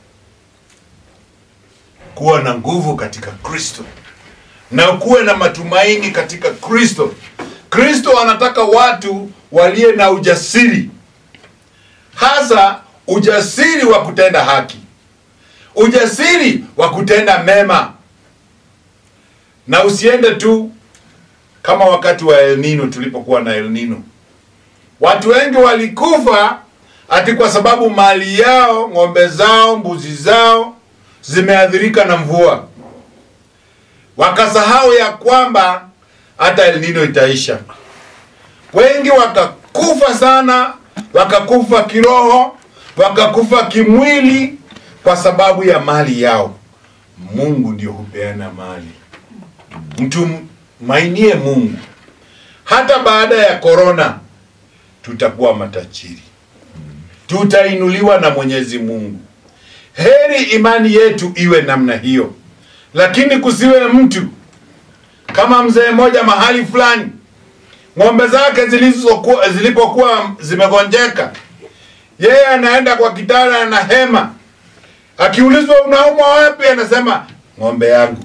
Kuwa na nguvu katika Kristo na ukuwe na matumaini katika Kristo. Kristo anataka watu walie na ujasiri, hasa ujasiri wa kutenda haki, ujasiri wa kutenda mema. Na usiende tu kama wakati wa El Nino, tulipokuwa na El Nino. Watu wengi walikufa ati kwa sababu mali yao, ng'ombe zao, mbuzi zao zimeathirika na mvua. Wakasahau ya kwamba hata El Nino itaisha. Wengi wakakufa sana, wakakufa kiroho, wakakufa kimwili kwa sababu ya mali yao. Mungu ndio hupeana mali. Mtu mainie Mungu. Hata baada ya korona tutakuwa matajiri. Tutainuliwa na Mwenyezi Mungu. Heri imani yetu iwe namna hiyo. Lakini kusiwe mtu kama mzee mmoja mahali fulani, ng'ombe zake zilizokuwa zilipokuwa zimegonjeka, yeye anaenda kwa kitanda na hema. Akiulizwa unaumwa wapi, anasema ng'ombe yangu.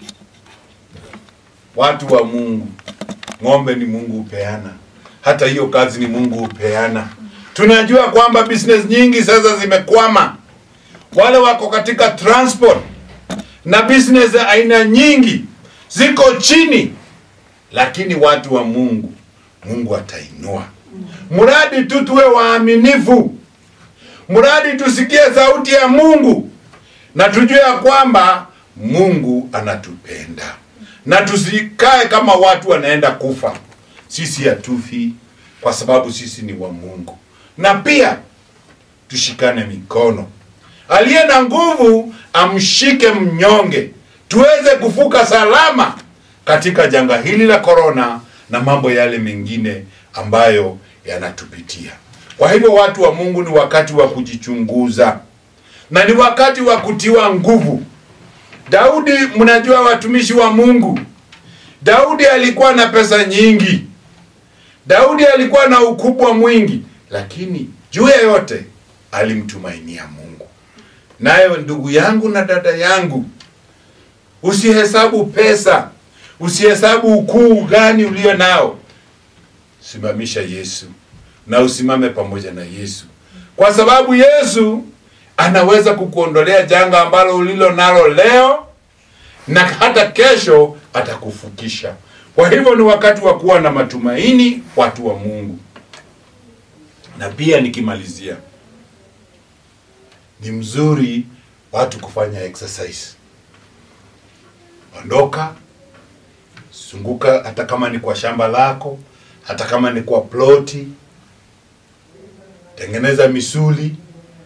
Watu wa Mungu, ng'ombe ni Mungu upeana. Hata hiyo kazi ni Mungu upeana. Tunajua kwamba business nyingi sasa zimekwama. Wale wako katika transport na business aina nyingi ziko chini, lakini watu wa Mungu, Mungu atainua. Muradi tu tuwe waaminifu. Muradi tusikie sauti ya Mungu na tujue ya kwamba Mungu anatupenda. Na tusikae kama watu wanaenda kufa. Sisi hatufi kwa sababu sisi ni wa Mungu. Na pia tushikane mikono. aliye na nguvu amshike mnyonge, tuweze kufuka salama katika janga hili la korona na mambo yale mengine ambayo yanatupitia. Kwa hivyo watu wa Mungu, ni wakati wa kujichunguza na ni wakati wa kutiwa nguvu. Daudi, mnajua watumishi wa Mungu, Daudi alikuwa na pesa nyingi, Daudi alikuwa na ukubwa mwingi, lakini juu ya yote alimtumainia Mungu. Nayo ndugu yangu na dada yangu, usihesabu pesa, usihesabu ukuu gani ulio nao. Simamisha Yesu na usimame pamoja na Yesu, kwa sababu Yesu anaweza kukuondolea janga ambalo ulilo nalo leo, na hata kesho atakufukisha. Kwa hivyo ni wakati wa kuwa na matumaini, watu wa Mungu. Na pia nikimalizia, ni mzuri watu kufanya exercise. Ondoka, zunguka, hata kama ni kwa shamba lako, hata kama ni kwa ploti. Tengeneza misuli.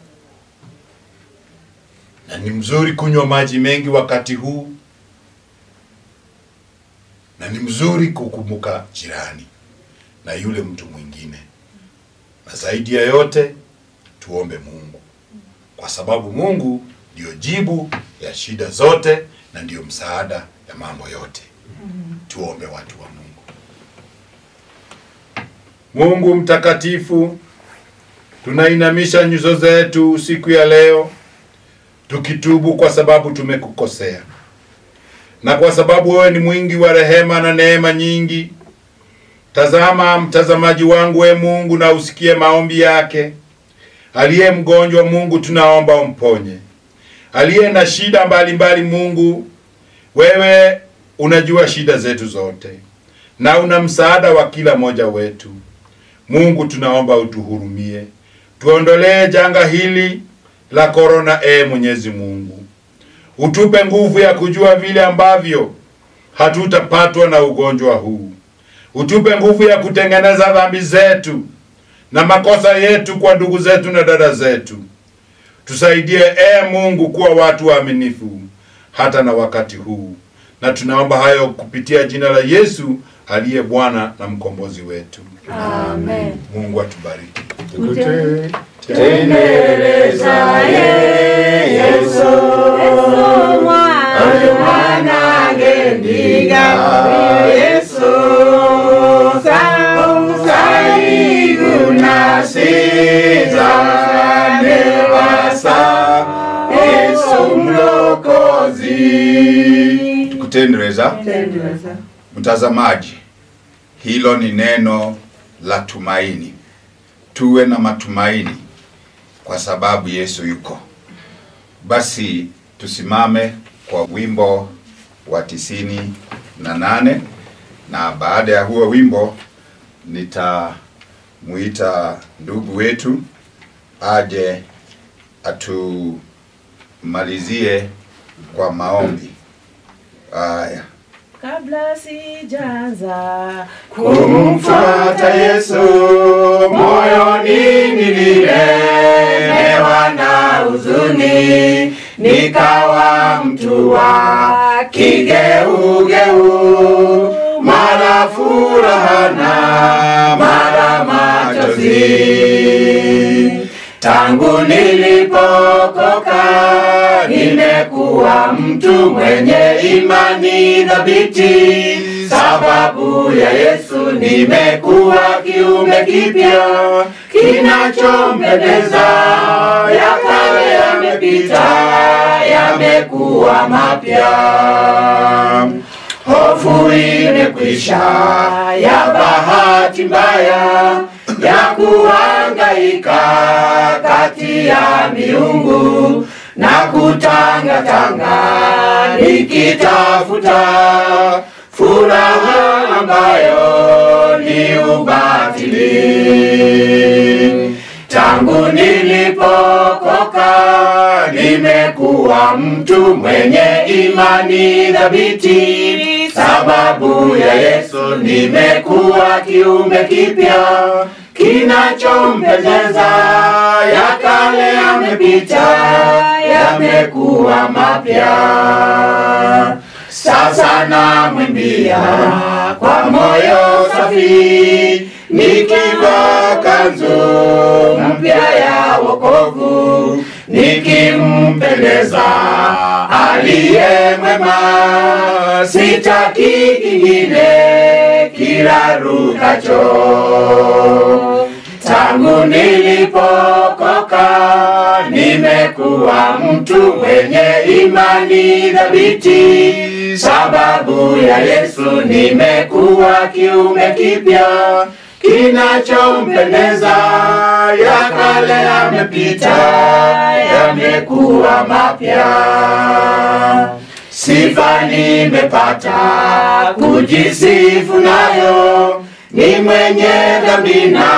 Na ni mzuri kunywa maji mengi wakati huu. Na ni mzuri kukumbuka jirani na yule mtu mwingine. Na zaidi ya yote, tuombe Mungu, kwa sababu Mungu ndio jibu ya shida zote na ndio msaada ya mambo yote. Tuombe watu wa Mungu. Mungu mtakatifu, tunainamisha nyuso zetu siku ya leo, tukitubu kwa sababu tumekukosea. Na kwa sababu wewe ni mwingi wa rehema na neema nyingi, tazama mtazamaji wangu, we Mungu, na usikie maombi yake. Aliye mgonjwa, Mungu, tunaomba umponye. Aliye na shida mbalimbali, Mungu, wewe unajua shida zetu zote na una msaada wa kila moja wetu. Mungu, tunaomba utuhurumie, tuondolee janga hili la korona. E Mwenyezi Mungu, utupe nguvu ya kujua vile ambavyo hatutapatwa na ugonjwa huu. Utupe nguvu ya kutengeneza dhambi zetu na makosa yetu kwa ndugu zetu na dada zetu. Tusaidie e Mungu kuwa watu waaminifu hata na wakati huu. Na tunaomba hayo kupitia jina la Yesu aliye Bwana na mkombozi wetu. Amen. Mungu atubariki. Tendereza Yesu, mwana gendiga Yesu, saigu nasiza nevasa Yesu mlokozi. Tukutendereza. Mtazamaji, hilo ni neno la tumaini. Tuwe na matumaini kwa sababu Yesu yuko. Basi tusimame kwa wimbo wa tisini na nane, na baada ya huo wimbo nitamuita ndugu wetu aje atumalizie kwa maombi. Aya. Kabla sijaanza kumfuata Yesu, moyoni nililemewa na huzuni, nikawa mtu wa kigeugeu, mara furaha na mara machozi. Tangu nilipokoka nimekuwa mtu mwenye imani thabiti, sababu ya Yesu nimekuwa kiumbe kipya kinachompendeza. Ya kale yamepita, yamekuwa mapya. Hofu imekwisha ya bahati mbaya ya kuhangaika kati ya miungu na kutangatanga nikitafuta furaha ambayo ni ubatili. Tangu nilipokoka nimekuwa mtu mwenye imani thabiti, sababu ya Yesu nimekuwa kiumbe kipya kinachompendeza. Ya kale yamepita, yamekuwa mapya. Sasa namwimbia kwa moyo safi, nikivaa kanzu mpya ya wokovu, nikimpendeza aliye mwema. Sitaki kingine kirarukacho. Tangu nilipokoka nimekuwa mtu mwenye imani thabiti. Sababu ya Yesu nimekuwa kiumbe kipya, kinachompendeza. Ya kale yamepita, yamekuwa mapya. Sifa nimepata kujisifu nayo, ni mwenye dhambi na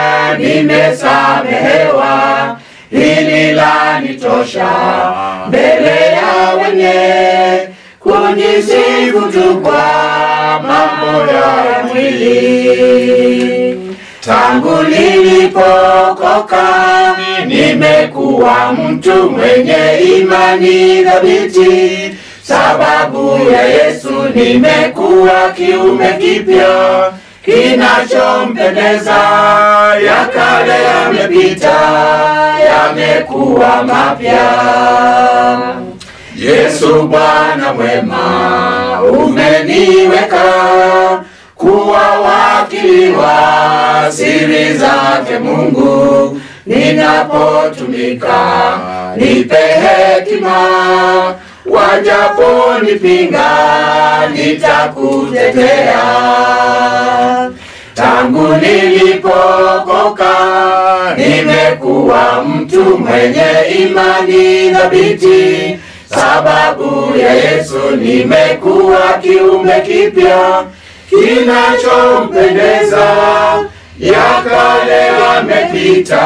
nimesamehewa. Hili lanitosha mbele ya wenye kujisifu tu kwa mambo ya mwili. Tangu nilipokoka nimekuwa mtu mwenye imani thabiti. Sababu ya Yesu nimekuwa kiumbe kipya, kinachompendeza. Ya kale yamepita, yamekuwa mapya. Yesu Bwana mwema, umeniweka kuwa wakili wa siri zake Mungu. Ninapotumika nipe hekima, wajapo nipinga nitakutetea. Tangu nilipokoka nimekuwa mtu mwenye imani thabiti. Sababu ya Yesu nimekuwa kiumbe kipya, kinachompendeza. Ya kale yamepita,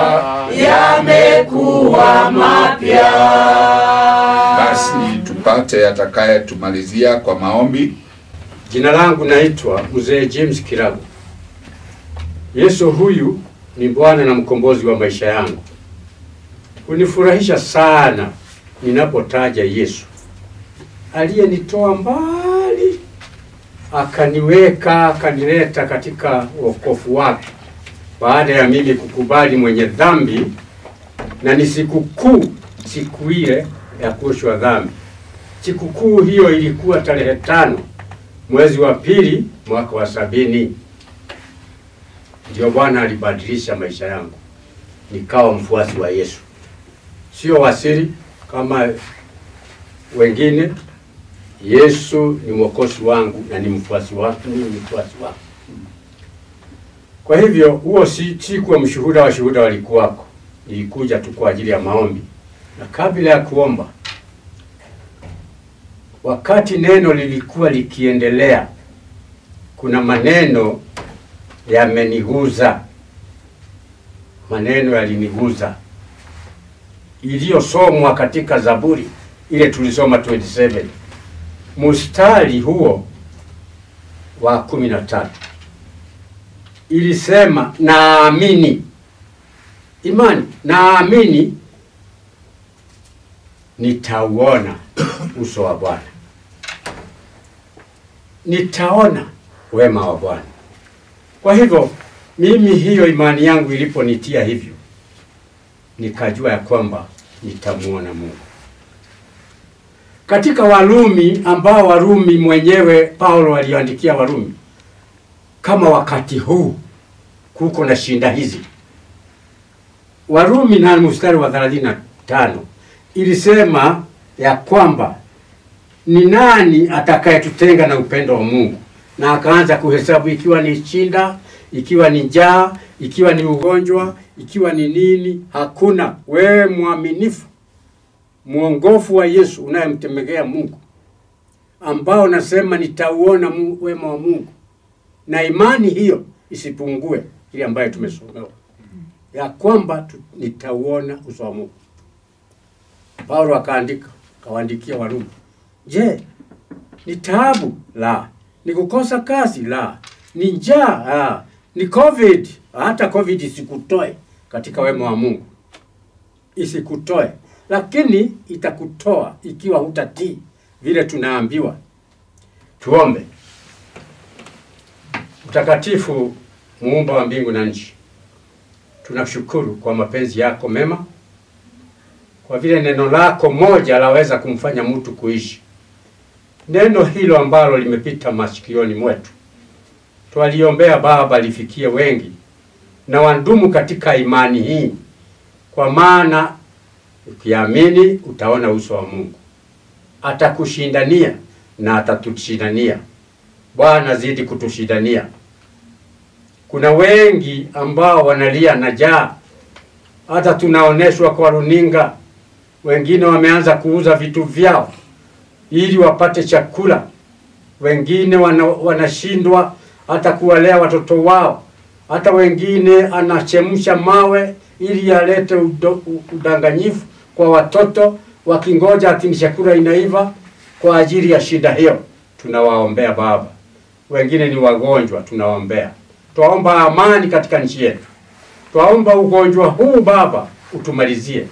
yamekuwa mapya. Basi tupate atakaye tumalizia kwa maombi. Jina langu naitwa Mzee James Kiragu. Yesu huyu ni Bwana na mkombozi wa maisha yangu. Unifurahisha sana ninapotaja Yesu aliyenitoa mbali, akaniweka, akanileta katika wokovu wake, baada ya mimi kukubali mwenye dhambi. Na ni sikukuu, siku ile ya kuoshwa dhambi. Sikukuu hiyo ilikuwa tarehe tano mwezi wa pili mwaka wa sabini. Ndio Bwana alibadilisha maisha yangu, nikawa mfuasi wa Yesu. Sio wasiri kama wengine. Yesu ni mwokozi wangu na ni mfuasi wangu, ni mfuasi wangu. Kwa hivyo huo si siku wa mshuhuda wa shuhuda walikuwako. Nilikuja tu kwa ajili ya maombi. Na kabla ya kuomba, wakati neno lilikuwa likiendelea, kuna maneno yameniguza. Maneno yaliniguza iliyosomwa katika Zaburi ile tulisoma ishirini na saba. Mstari huo wa kumi na tatu ilisema, naamini. Imani, naamini nitauona uso wa Bwana, nitaona wema wa Bwana. Kwa hivyo mimi, hiyo imani yangu iliponitia hivyo, nikajua ya kwamba nitamuona Mungu. Katika Warumi, ambao Warumi mwenyewe Paulo aliandikia Warumi, kama wakati huu kuko na shinda hizi, Warumi na mstari wa thelathini na tano ilisema ya kwamba ni nani atakayetutenga na upendo wa Mungu, na akaanza kuhesabu ikiwa ni shinda, ikiwa ni njaa, ikiwa ni ugonjwa, ikiwa ni nini. Hakuna. Wewe mwaminifu, mwongofu wa Yesu unayemtemegea Mungu, ambao nasema nitauona wema wa Mungu, na imani hiyo isipungue, ile ambayo tumesomewa ya kwamba nitauona uso wa Mungu. Paulo akaandika, kawaandikia Warumi, je, ni taabu? La. Ni kukosa kazi? La. Ni njaa? Ah. Ni COVID? Hata COVID isikutoe katika wema wa Mungu. isikutoe, lakini itakutoa ikiwa hutatii vile tunaambiwa. Tuombe. Mtakatifu, muumba wa mbingu na nchi, tunashukuru kwa mapenzi yako mema, kwa vile neno lako moja laweza kumfanya mtu kuishi. Neno hilo ambalo limepita masikioni mwetu, twaliombea Baba lifikie wengi na wandumu katika imani hii, kwa maana ukiamini utaona uso wa Mungu. Atakushindania na atatushindania. Bwana, zidi kutushindania. Kuna wengi ambao wanalia na njaa, hata tunaoneshwa kwa runinga. Wengine wameanza kuuza vitu vyao ili wapate chakula. Wengine wana, wanashindwa hata kuwalea watoto wao. Hata wengine anachemsha mawe ili alete udanganyifu kwa watoto, wakingoja ati chakula inaiva kwa ajili ya shida hiyo. Tunawaombea Baba. Wengine ni wagonjwa, tunawaombea. Tuomba amani katika nchi yetu. Tuomba ugonjwa huu Baba utumalizie.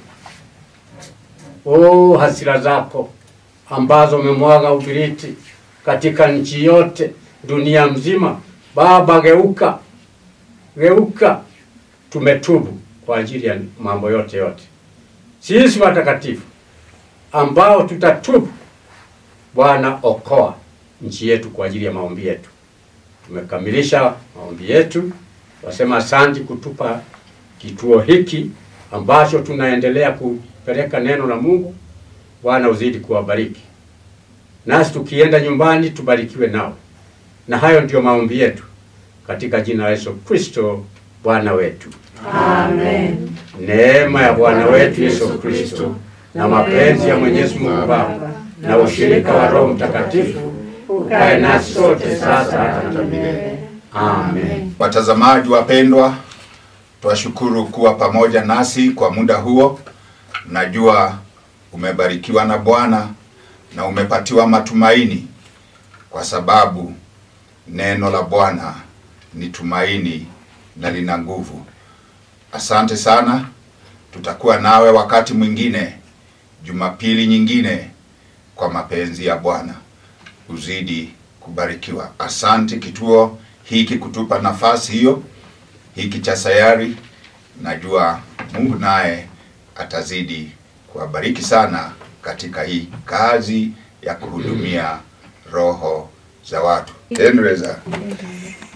Oh, hasira zako ambazo umemwaga ubiriti katika nchi yote, dunia mzima, Baba, geuka. Geuka. Tumetubu kwa ajili ya mambo yote yote. Sisi watakatifu ambao tutatubu, Bwana, okoa nchi yetu kwa ajili ya maombi yetu. Tumekamilisha maombi yetu. Wasema asante kutupa kituo hiki ambacho tunaendelea kupeleka neno la Mungu. Bwana, uzidi kuwabariki. Nasi tukienda nyumbani tubarikiwe nao. Na hayo ndio maombi yetu katika jina la Yesu Kristo Bwana wetu. Amen. Neema ya Bwana wetu Yesu Kristo na mapenzi ya Mwenyezi Mungu Baba na ushirika wa Roho Mtakatifu ukae nasi sote sasa hata milele. Amen. Watazamaji wapendwa, twashukuru kuwa pamoja nasi kwa muda huo. Najua umebarikiwa na Bwana na umepatiwa matumaini, kwa sababu neno la Bwana ni tumaini na lina nguvu. Asante sana. Tutakuwa nawe wakati mwingine, Jumapili nyingine, kwa mapenzi ya Bwana. Uzidi kubarikiwa. Asante kituo hiki kutupa nafasi hiyo, hiki cha Sayari. Najua Mungu naye atazidi kuwabariki sana katika hii kazi ya kuhudumia roho za watu. Endeleza.